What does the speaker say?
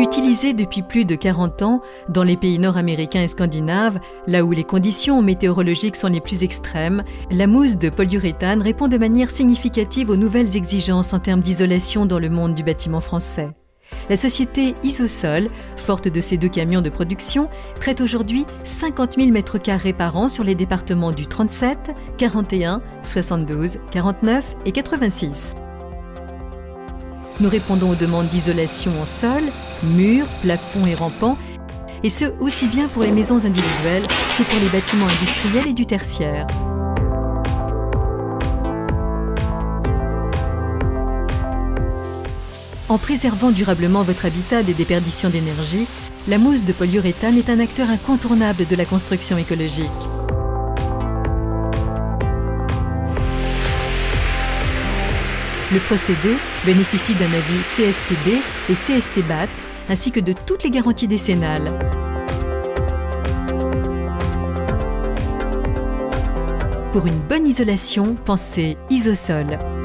Utilisée depuis plus de 40 ans dans les pays nord-américains et scandinaves, là où les conditions météorologiques sont les plus extrêmes, la mousse de polyuréthane répond de manière significative aux nouvelles exigences en termes d'isolation dans le monde du bâtiment français. La société Isosol, forte de ses 2 camions de production, traite aujourd'hui 50 000 m² par an sur les départements du 37, 41, 72, 49 et 86. Nous répondons aux demandes d'isolation en sol, murs, plafonds et rampants, et ce aussi bien pour les maisons individuelles que pour les bâtiments industriels et du tertiaire. En préservant durablement votre habitat des déperditions d'énergie, la mousse de polyuréthane est un acteur incontournable de la construction écologique. Le procédé bénéficie d'un avis CSTB et CST-BAT, ainsi que de toutes les garanties décennales. Pour une bonne isolation, pensez Isosol.